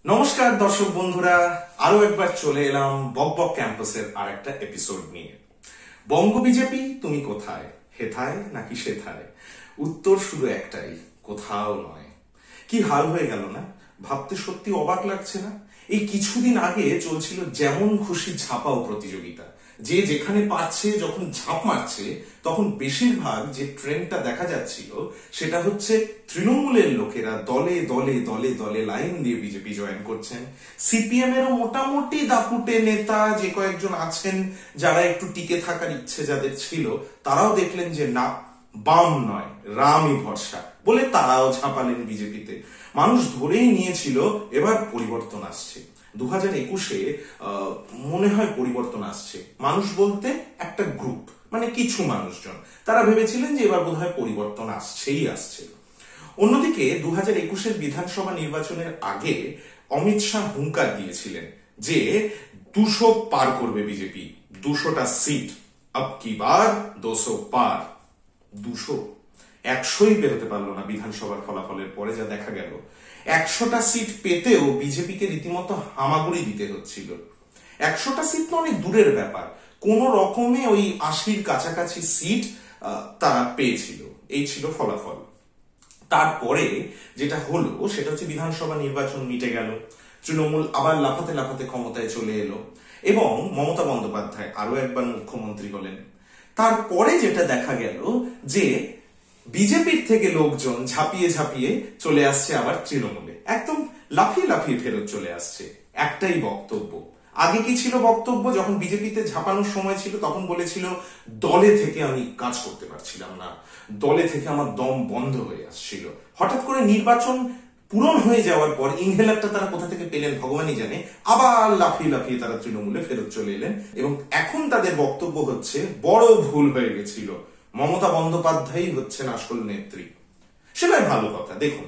নমস্কার দর্শক বন্ধুরা, আরো একবার চলে এলাম বকবক ক্যাম্পাসের আরেকটা এপিসোড নিয়ে। বঙ্গ বিজেপি তুমি কোথায়, হেথায় নাকি সেথায়? উত্তর শুধু একটাই, কোথাও নয়। কি হাল হয়ে গেল না? ভাবতে সত্যি অবাক লাগছে না? এই কিছুদিন আগে চলছিল যেমন খুশি ঝাঁপাও প্রতিযোগিতা, যে যেখানে পাচ্ছে যখন ঝাঁপ মারছে তখন বেশিরভাগ যে ট্রেন্ডটা দেখা যাচ্ছিল সেটা হচ্ছে তৃণমূলের লোকেরা দলে দলে দলে দলে লাইন দিয়ে বিজেপি জয়েন করছেন। সিপিএম এরও মোটামুটি দাপুটে নেতা যে কয়েকজন আছেন যারা একটু টিকে থাকার ইচ্ছে যাদের ছিল, তারাও দেখলেন যে না, বাম নয় রামই ভরসা বলে তারাও ঝাঁপালেন বিজেপিতে। মানুষ ধরেই নিয়েছিল এবার পরিবর্তন আসছে। 2021-এ মনে হয় পরিবর্তন আসছে। মানুষ বলতে একটা গ্রুপ, মানে কিছু মানুষজন, তারা ভেবেছিলেন যে এবার বোধহয় পরিবর্তন আসছে। অন্যদিকে 2021-এর বিধানসভা নির্বাচনের আগে অমিত শাহ হুঙ্কার দিয়েছিলেন যে 200 পার করবে বিজেপি, 200টা সিট, আব কি বার 200 পার। 100ই বেরোতে পারলো না বিধানসভার ফলাফলের পরে, যা দেখা গেল 100টা সিট পেতেও বিজেপিকে রীতিমতো হামাগুড়ি দিতে হচ্ছিল। 100টা সিট তো অনেক দূরের ব্যাপার, কোন রকমে ওই 80-র কাছাকাছি সিট তারা পেয়েছিল। এই ছিল ফলাফল। তারপরে যেটা হলো সেটা হচ্ছে বিধানসভা নির্বাচন মিটে গেল, তৃণমূল আবার লাফাতে লাফাতে ক্ষমতায় চলে এলো এবং মমতা বন্দ্যোপাধ্যায় আরো একবার মুখ্যমন্ত্রী হলেন। তারপরে যেটা দেখা গেল যে বিজেপির থেকে লোকজন ঝাঁপিয়ে ঝাঁপিয়ে চলে আসছে আবার তৃণমূলে, একদম লাফিয়ে লাফিয়ে ফেরত চলে আসছে। একটাই বক্তব্য। আগে কি ছিল বক্তব্য? যখন বিজেপিতে ঝাঁপানোর সময় ছিল তখন বলেছিল দলে থেকে আমি কাজ করতে পারছিলাম না, দলে থেকে আমার দম বন্ধ হয়ে আসছিল। হঠাৎ করে নির্বাচন পূরণ হয়ে যাওয়ার পর ইনহেলারটা তারা কোথা থেকে পেলেন ভগবানই জানে, আবার লাফিয়ে লাফিয়ে তারা তৃণমূলে ফেরত চলে এলেন এবং এখন তাদের বক্তব্য হচ্ছে বড় ভুল হয়ে গেছিল, মমতা বন্দ্যোপাধ্যায় হচ্ছেন আসল নেত্রী। সেটাই ভালো কথা। দেখুন,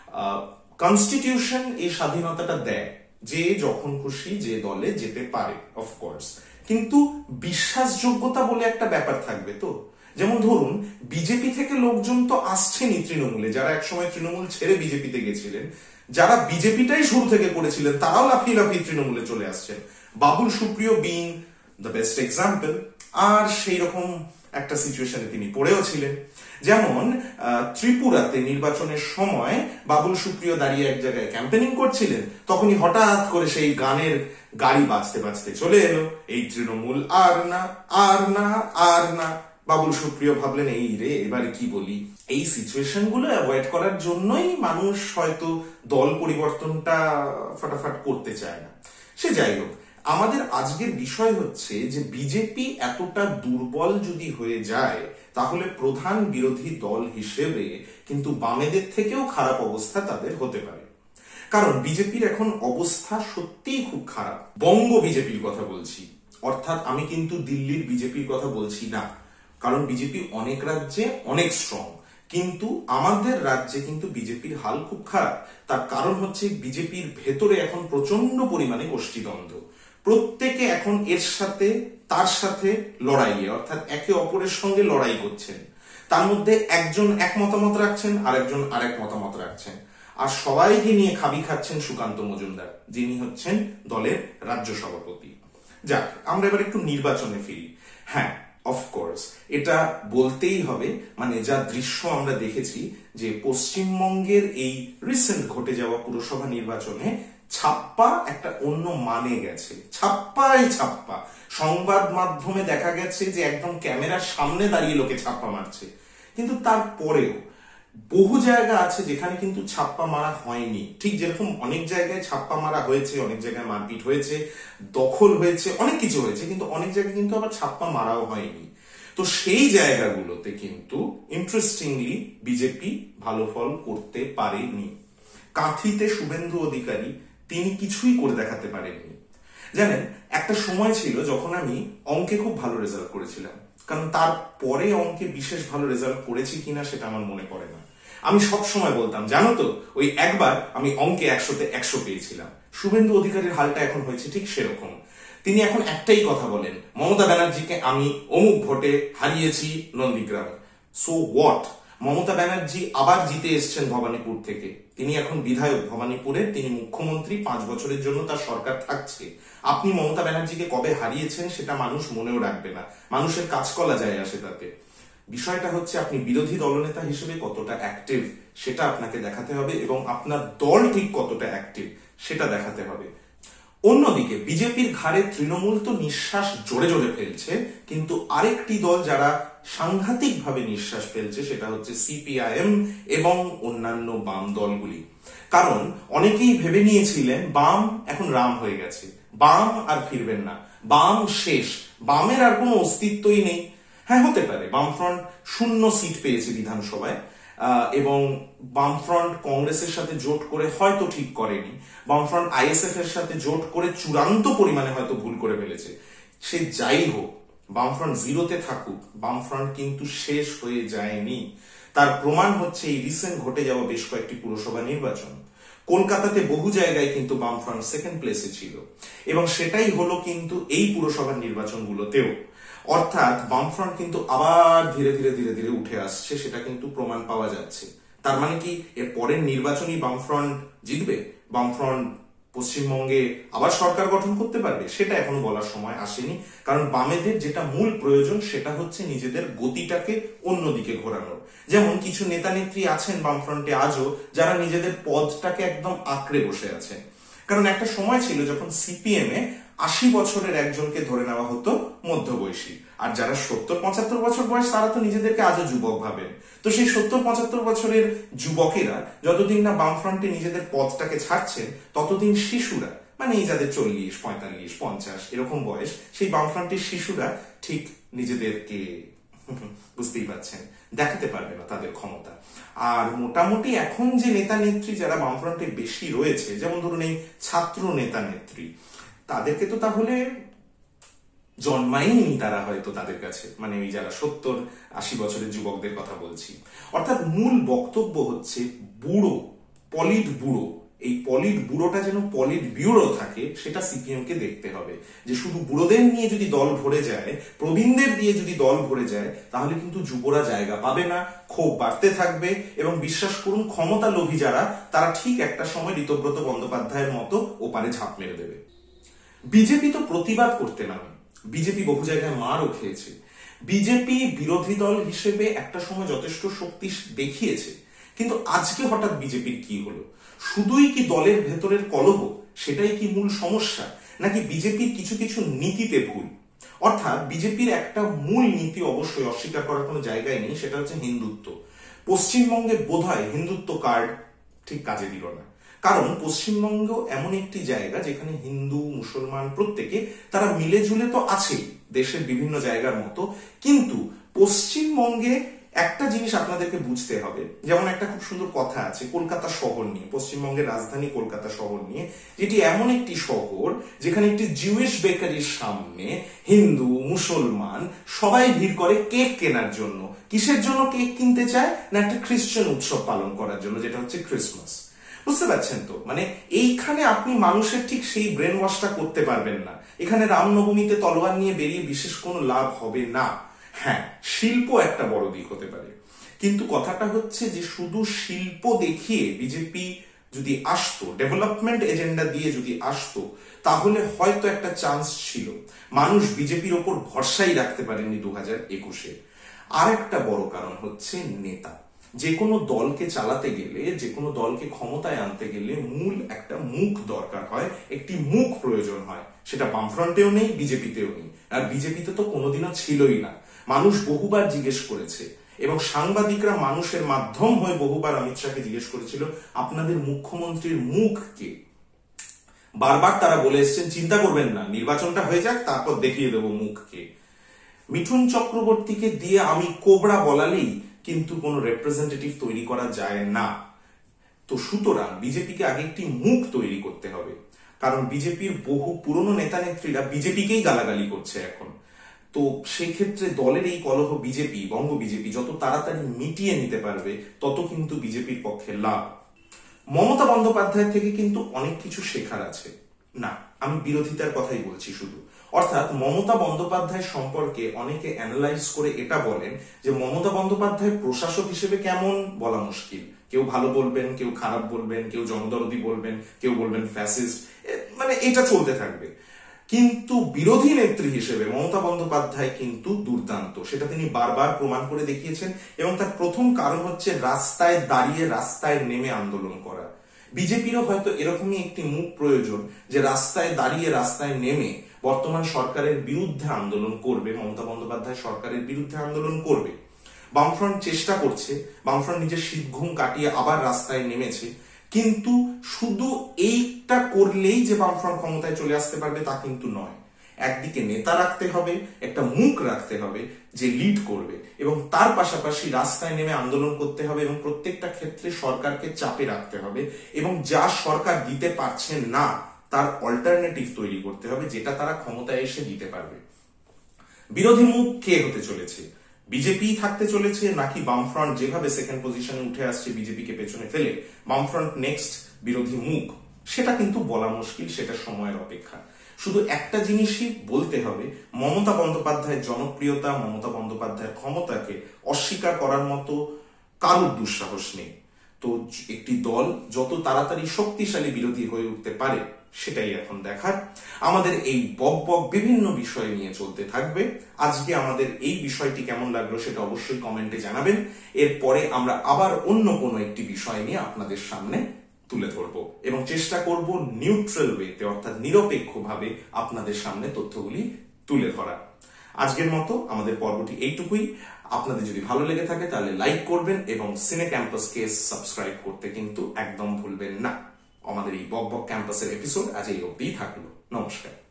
কনস্টিটিউশন এই স্বাধীনতাটা দেয় যে যখন খুশি যে দলে যেতে পারে, অফকোর্স, কিন্তু বিশ্বাসযোগ্যতা বলে একটা ব্যাপার থাকবে তো। যেমন ধরুন, বিজেপি থেকে লোকজন তো আসছেনই তৃণমূলে, যারা একসময় তৃণমূল ছেড়ে বিজেপিতে গেছিলেন, যারা বিজেপিটাই শুরু থেকে করেছিলেন তারাও লাফিয়ে লাফিয়ে তৃণমূলে চলে আসছেন। Babul Supriyo being the best example. আর সেই রকম একটা সিচুয়েশনে তিনি পড়েও ছিলেন। যেমন ত্রিপুরাতে নির্বাচনের সময় বাবুল সুপ্রিয় দাঁড়িয়ে এক জায়গায় ক্যাম্পেনিং করছিলেন, তখনই হঠাৎ করে সেই গানের গাড়ি বাজতে বাজতে চলে এলো, এই তৃণমূল আর না আর না আর না। বাবুল সুপ্রিয় ভাবলেন এই রে, এবারে কি বলি। এই সিচুয়েশন গুলো অ্যাভয়েড করার জন্যই মানুষ হয়তো দল পরিবর্তনটা ফটাফট করতে চায় না। সে যাই হোক, আমাদের আজকের বিষয় হচ্ছে যে বিজেপি এতটা দুর্বল যদি হয়ে যায় তাহলে প্রধান বিরোধী দল হিসেবে কিন্তু বামেদের থেকেও খারাপ অবস্থা তাদের হতে পারে। কারণ বিজেপির এখন অবস্থা সত্যিই খুব খারাপ। বঙ্গ বিজেপির কথা বলছি, অর্থাৎ আমি কিন্তু দিল্লির বিজেপির কথা বলছি না, কারণ বিজেপি অনেক রাজ্যে অনেক স্ট্রং, কিন্তু আমাদের রাজ্যে কিন্তু বিজেপির হাল খুব খারাপ। তার কারণ হচ্ছে বিজেপির ভেতরে এখন প্রচন্ড পরিমাণে গোষ্ঠীদ্বন্দ্ব। প্রত্যেকে এখন এর সাথে তার সাথে লড়াইয়ে, অর্থাৎ একে অপরের সঙ্গে লড়াই করছেন। তার মধ্যে একজন এক মতামত রাখছেন, আরেকজন আরেক মতামত রাখছেন, আর সবাইকে নিয়ে খাবি খাচ্ছেন সুকান্ত মজুমদার, যিনি হচ্ছেন দলের রাজ্য সভাপতি। যাক, আমরা এবার একটু নির্বাচনে ফিরি। হ্যাঁ, অফকোর্স এটা বলতেই হবে, মানে যা দৃশ্য আমরা দেখেছি যে পশ্চিমবঙ্গের এই রিসেন্ট ঘটে যাওয়া পুরসভা নির্বাচনে ছাপ্পা একটা অন্য মানে গেছে। ছাপ্পাই ছাপ্পা। সংবাদ মাধ্যমে দেখা গেছে যে একদম ক্যামেরার সামনে দাঁড়িয়ে লোকে ছাপ্পা মারছে, কিন্তু তারপরেও বহু জায়গা আছে যেখানে কিন্তু ছাপ্পা মারা হয়নি। ঠিক যেরকম অনেক জায়গায় ছাপ্পা মারা হয়েছে, অনেক জায়গায় মারপিট হয়েছে, দখল হয়েছে, অনেক কিছু হয়েছে, কিন্তু অনেক জায়গায় কিন্তু আবার ছাপ্পা মারাও হয়নি। তো সেই জায়গাগুলোতে কিন্তু ইন্টারেস্টিংলি বিজেপি ভালো ফল করতে পারেনি। কাঁথিতে শুভেন্দু অধিকারী তিনি কিছুই করে দেখাতে পারেননি। জানেন, একটা সময় ছিল যখন আমি অঙ্কে খুব ভালো রেজাল্ট করেছিলাম, কারণ তারপরে অঙ্কে বিশেষ ভালো রেজাল্ট করেছি কিনা সেটা আমার মনে পড়ে না। আমি সব সময় বলতাম, জানো তো, ওই একবার আমি অঙ্কে 100-তে 100 পেয়েছিলাম। শুভেন্দু অধিকারীর হালটা এখন হয়েছে ঠিক সেরকম। তিনি এখন একটাই কথা বলেন, মমতা ব্যানার্জিকে আমি অমুক ভোটে হারিয়েছি নন্দীগ্রামে। So what? মমতা ব্যানার্জি আবার জিতে এসছেন ভবানীপুর থেকে, তিনি এখন বিধায়ক ভবানীপুরের, তিনি মুখ্যমন্ত্রী, 5 বছরের জন্য তার সরকার থাকছে। আপনি মমতা ব্যানার্জিকে কবে হারিয়েছেন সেটা মানুষ মনেও রাখবে না, মানুষের কাজকলা যায় আসে তাতে। বিষয়টা হচ্ছে আপনি বিরোধী দলনেতা হিসেবে কতটা অ্যাক্টিভ সেটা আপনাকে দেখাতে হবে, এবং আপনার দল ঠিক কতটা অ্যাক্টিভ সেটা দেখাতে হবে। অন্যদিকে বিজেপির ঘাড়ে তৃণমূল তো নিঃশ্বাস জোরে জোরে ফেলছে, কিন্তু আরেকটি দল যারা সাংঘাতিকভাবে নিঃশ্বাস ফেলছে সেটা হচ্ছে সিপিআইএম এবং অন্যান্য বাম দলগুলি। কারণ অনেকেই ভেবে নিয়েছিলেন বাম এখন রাম হয়ে গেছে, বাম আর ফিরবেন না, বাম শেষ, বামের আর কোনো অস্তিত্বই নেই। হ্যাঁ, হতে পারে বামফ্রন্ট 0 সিট পেয়েছে বিধানসভায়, এবং বামফ্রন্ট কংগ্রেসের সাথে জোট করে হয়তো ঠিক করেনি, বামফ্রন্ট আইএসএফ এর সাথে জোট করে চূড়ান্ত পরিমাণে হয়তো ভুল করে ফেলেছে। সে যাই হোক, বামফ্রন্ট 0-তে থাকুক, বামফ্রন্ট কিন্তু শেষ হয়ে যায়নি। তার প্রমাণ হচ্ছে এই রিসেন্ট ঘটে যাওয়া বেশ কয়েকটি পুরসভা নির্বাচন। কলকাতাতে বহু জায়গায় কিন্তু বামফ্রন্ট 2nd প্লেসে ছিল, এবং সেটাই হলো কিন্তু এই পুরসভার নির্বাচনগুলোতেও। অর্থাৎ বামফ্রন্ট কিন্তু আবার ধীরে ধীরে ধীরে ধীরে উঠে আসছে, সেটা কিন্তু প্রমাণ পাওয়া যাচ্ছে। তার মানে কি এর পরের নির্বাচনই বামফ্রন্ট জিতবে? বামফ্রন্ট পশ্চিমবঙ্গে আবার সরকার গঠন করতে পারবে? সেটা এখনো বলার সময় আসেনি, কারণ বামেদের যেটা মূল প্রয়োজন সেটা হচ্ছে নিজেদের গতিটাকে অন্যদিকে ঘোরানোর। যেমন কিছু নেতা নেত্রী আছেন বামফ্রন্টে আজও যারা নিজেদের পদটাকে একদম আঁকড়ে বসে আছেন। কারণ একটা সময় ছিল যখন সিপিএম এ 80 বছরের একজনকে ধরে নেওয়া হতো মধ্যবয়সী, আর যারা 70-75 বছর বয়স তারা তো নিজেদেরকে আজও যুবক ভাবেন। তো সেই 70-75 বছরের যুবকেরা যতদিন না বামফ্রন্টে নিজেদের পথটাকে ছাড়ছেন, ততদিন শিশুরা, মানে এই যাদের 40, 45, 50 এরকম বয়স, সেই বামফ্রন্টের শিশুরা ঠিক নিজেদেরকে বুঝতেই পারছেন দেখাতে পারবে না তাদের ক্ষমতা। আর মোটামুটি এখন যে নেতা নেত্রী যারা বামফ্রন্টে বেশি রয়েছে, যেমন ধরুন এই ছাত্র নেতা নেত্রী, তাদেরকে তো তাহলে জন্মায়নি তারা হয়তো তাদের কাছে, মানে ওই যারা 70-80 বছরের যুবকদের কথা বলছি। অর্থাৎ মূল বক্তব্য হচ্ছে বুড়ো, পলিট বুড়ো, এই পলিট বুড়োটা যেন পলিট ব্যুরো থাকে সেটা সিপিএম কে দেখতে হবে। যে শুধু বুড়োদের নিয়ে যদি দল ভরে যায়, প্রবীণদের দিয়ে যদি দল ভরে যায়, তাহলে কিন্তু যুবরা জায়গা পাবে না, ক্ষোভ বাড়তে থাকবে, এবং বিশ্বাস করুন ক্ষমতা লোভী যারা তারা ঠিক একটা সময় ঋতব্রত বন্দ্যোপাধ্যায়ের মতো ওপারে ঝাঁপ মেরে দেবে। বিজেপি তো প্রতিবাদ করতে নামে, বিজেপি বহু জায়গায় মারও খেয়েছে। বিজেপি বিরোধী দল হিসেবে একটা সময় যথেষ্ট শক্তি দেখিয়েছে, কিন্তু আজকে হঠাৎ বিজেপির কি হলো? শুধুই কি দলের ভেতরের কলহ, সেটাই কি মূল সমস্যা, নাকি বিজেপির কিছু কিছু নীতিতে ভুল? অর্থাৎ বিজেপির একটা মূল নীতি অবশ্যই অস্বীকার করার কোনো জায়গায় নেই, সেটা হচ্ছে হিন্দুত্ব। পশ্চিমবঙ্গে বোধহয় হিন্দুত্ব কার্ড ঠিক কাজে দিল না, কারণ পশ্চিমবঙ্গ এমন একটি জায়গা যেখানে হিন্দু মুসলমান প্রত্যেকে তারা মিলে ঝুলে তো আছেই দেশের বিভিন্ন জায়গার মতো, কিন্তু পশ্চিমবঙ্গে একটা জিনিস আপনাদেরকে বুঝতে হবে। যেমন একটা খুব সুন্দর কথা আছে কলকাতা শহর নিয়ে, পশ্চিমবঙ্গের রাজধানী কলকাতা শহর নিয়ে, যেটি এমন একটি শহর যেখানে একটি জিউইশ বেকারির সামনে হিন্দু মুসলমান সবাই ভিড় করে কেক কেনার জন্য। কিসের জন্য কেক কিনতে চায়? না একটা খ্রিস্টান উৎসব পালন করার জন্য, যেটা হচ্ছে ক্রিসমাস। বুঝতে পারছেন তো? মানে এইখানে আপনি মানুষের ঠিক সেই ব্রেন ওয়াশটা করতে পারবেন না। এখানে রামনবমীতে তলোয়ার নিয়ে বেরিয়ে বিশেষ কোনো লাভ হবে না। হ্যাঁ, শিল্প একটা বড় দিক হতে পারে, কিন্তু কথাটা হচ্ছে যে শুধু শিল্প দেখিয়ে বিজেপি যদি আসতো, ডেভেলপমেন্ট এজেন্ডা দিয়ে যদি আসতো, তাহলে হয়তো একটা চান্স ছিল। মানুষ বিজেপির ওপর ভরসাই রাখতে পারেনি 2021-এ। আর একটা বড় কারণ হচ্ছে নেতা। যে কোনো দলকে চালাতে গেলে, যে কোনো দলকে ক্ষমতায় আনতে গেলে মূল একটা মুখ দরকার হয়, একটি মুখ প্রয়োজন হয়। সেটা বামফ্রন্টেও নেই, বিজেপিতেও নেই, আর বিজেপিতে তো কোনোদিনও ছিলই না। মানুষ বহুবার জিজ্ঞেস করেছে, এবং সাংবাদিকরা মানুষের মাধ্যম হয়ে বহুবার অমিত শাহকে জিজ্ঞেস করেছিল, আপনাদের মুখ্যমন্ত্রীর মুখ কে? বারবার তারা বলে এসছেন, চিন্তা করবেন না, নির্বাচনটা হয়ে যাক, তারপর দেখিয়ে দেবো মুখ কে। মিঠুন চক্রবর্তীকে দিয়ে আমি কোবরা বলালেই কিন্তু কোনো রিপ্রেজেন্টেটিভ তৈরি করা যায় না। তো সুতরাং বিজেপিকে আগে একটি মুখ তৈরি করতে হবে, কারণ বিজেপির বহু পুরনো নেতা নেত্রীরা বিজেপিকেই গালাগালি করছে এখন। তো সেই ক্ষেত্রে দলের এই কলহ বিজেপি, বঙ্গ বিজেপি যত তাড়াতাড়ি মিটিয়ে নিতে পারবে, তত কিন্তু বিজেপির পক্ষে লাভ। মমতা বন্দ্যোপাধ্যায় থেকে কিন্তু অনেক কিছু শেখার আছে। না, আমি বিরোধিতার কথাই বলছি শুধু। অর্থাৎ মমতা বন্দ্যোপাধ্যায় সম্পর্কে অনেকে অ্যানালাইজ করে এটা বলেন যে মমতা বন্দ্যোপাধ্যায় প্রশাসক হিসেবে কেমন বলা মুশকিল। কেউ ভালো বলবেন, কেউ খারাপ বলবেন, কেউ জনদরদি বলবেন, কেউ বলবেন ফ্যাসিস্ট, মানে এটা চলতে থাকবে। কিন্তু বিরোধী নেত্রী হিসেবে মমতা বন্দ্যোপাধ্যায় কিন্তু দুর্দান্ত, সেটা তিনি বারবার প্রমাণ করে দেখিয়েছেন। এবং তার প্রথম কারণ হচ্ছে রাস্তায় দাঁড়িয়ে রাস্তায় নেমে আন্দোলন করা। বিজেপিরও হয়তো এরকমই একটি মুখ প্রয়োজন যে রাস্তায় দাঁড়িয়ে রাস্তায় নেমে বর্তমান সরকারের বিরুদ্ধে আন্দোলন করবে, মমতা বন্দ্যোপাধ্যায় সরকারের বিরুদ্ধে আন্দোলন করবে। বামফ্রন্ট চেষ্টা করছে, বামফ্রন্ট নিজের শীত ঘুম কাটিয়ে আবার রাস্তায় নেমেছে। কিন্তু শুধু এইটা করলেই যে বামফ্রন্ট ক্ষমতায় চলে আসতে পারবে তা কিন্তু নয়। একদিকে নেতা রাখতে হবে, একটা মুখ রাখতে হবে যে লিড করবে, এবং তার পাশাপাশি রাস্তায় নেমে আন্দোলন করতে হবে এবং প্রত্যেকটা ক্ষেত্রে সরকারকে চাপে রাখতে হবে, এবং যা সরকার দিতে পারছে না তার অল্টারনেটিভ তৈরি করতে হবে যেটা তারা ক্ষমতায় এসে দিতে পারবে। বিরোধী মুখ কে হতে চলেছে? বিজেপি থাকতে চলেছে নাকি বামফ্রন্ট যেভাবে সেকেন্ড পজিশনে উঠে আসছে বিজেপিকে পেছনে ফেলে বামফ্রন্ট নেক্সট বিরোধী মুখ? সেটা কিন্তু বলা মুশকিল, সেটা সময়ের অপেক্ষা। শুধু একটা জিনিসই বলতে হবে, মমতা বন্দ্যোপাধ্যায়ের জনপ্রিয়তা, মমতা বন্দ্যোপাধ্যায়ের ক্ষমতাকে অস্বীকার করার মতো কারোর দুঃসাহস নেই। তো একটি দল যত তাড়াতাড়ি শক্তিশালী বিরোধী হয়ে উঠতে পারে সেটাই এখন দেখার। আমাদের এই বকবক বিভিন্ন বিষয় নিয়ে চলতে থাকবে। আজকে আমাদের এই বিষয়টি কেমন লাগলো সেটা অবশ্যই কমেন্টে জানাবেন। এরপরে আমরা আবার অন্য কোনো একটি বিষয় নিয়ে আপনাদের সামনে তুলে ধরবো এবং চেষ্টা করব নিউট্রাল ওয়েতে, অর্থাৎ নিরপেক্ষভাবে আপনাদের সামনে তথ্যগুলি তুলে ধরা। আজকের মতো আমাদের পর্বটি এইটুকুই। আপনাদের যদি ভালো লেগে থাকে তাহলে লাইক করবেন এবং সিনে ক্যাম্পাসকে সাবস্ক্রাইব করতে কিন্তু একদম ভুলবেন না। আমাদের এই বকবক ক্যাম্পাসের এপিসোড আজ এই অবধিই থাকলো। নমস্কার।